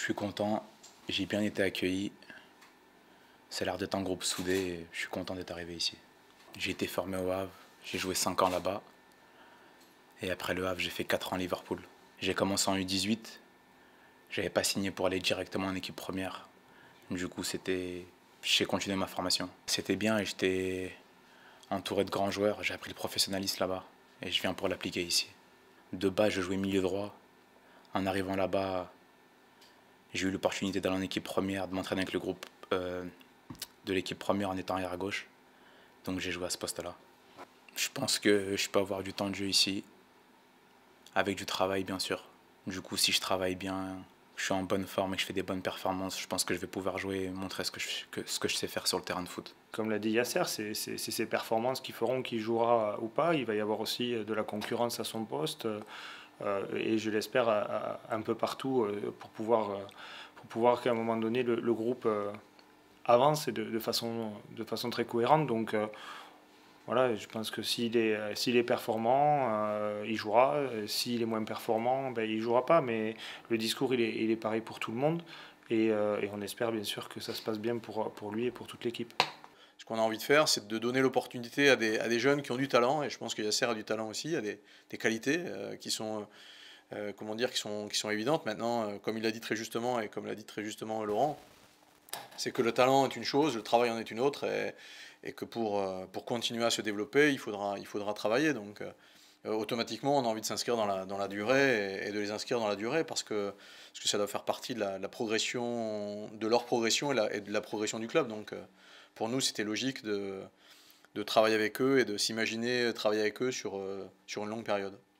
suis content, j'ai bien été accueilli. Ça a l'air d'être un groupe soudé et je suis content d'être arrivé ici. J'ai été formé au Havre, j'ai joué 5 ans là-bas. Et après le Havre, j'ai fait 4 ans à Liverpool. J'ai commencé en U18, j'avais pas signé pour aller directement en équipe première. Du coup, j'ai continué ma formation. C'était bien et j'étais entouré de grands joueurs. J'ai appris le professionnalisme là-bas et je viens pour l'appliquer ici. De base, je jouais milieu droit. En arrivant là-bas, j'ai eu l'opportunité d'aller en équipe première, de m'entraîner avec le groupe de l'équipe première en étant arrière à gauche. Donc j'ai joué à ce poste-là. Je pense que je peux avoir du temps de jeu ici, avec du travail bien sûr. Du coup, si je travaille bien, je suis en bonne forme et que je fais des bonnes performances, je pense que je vais pouvoir jouer et montrer ce que je sais faire sur le terrain de foot. Comme l'a dit Yasser, c'est ses performances qui feront qu'il jouera ou pas. Il va y avoir aussi de la concurrence à son poste et je l'espère un peu partout pour pouvoir qu'à un moment donné le groupe avance et de façon très cohérente. Donc voilà, je pense que s'il est performant, il jouera. S'il est moins performant, ben, il ne jouera pas. Mais le discours, il est pareil pour tout le monde. Et on espère bien sûr que ça se passe bien pour lui et pour toute l'équipe. Ce qu'on a envie de faire, c'est de donner l'opportunité à des jeunes qui ont du talent, et je pense que Yasser a du talent aussi, a des qualités qui sont, comment dire, qui sont évidentes. Maintenant, comme il l'a dit très justement, et comme l'a dit très justement Laurent, c'est que le talent est une chose, le travail en est une autre, et que pour continuer à se développer, il faudra travailler. Donc, automatiquement, on a envie de s'inscrire dans la durée et de les inscrire dans la durée parce que ça doit faire partie de la progression, de leur progression et de la progression du club. Donc, pour nous, c'était logique de travailler avec eux et de s'imaginer travailler avec eux sur une longue période.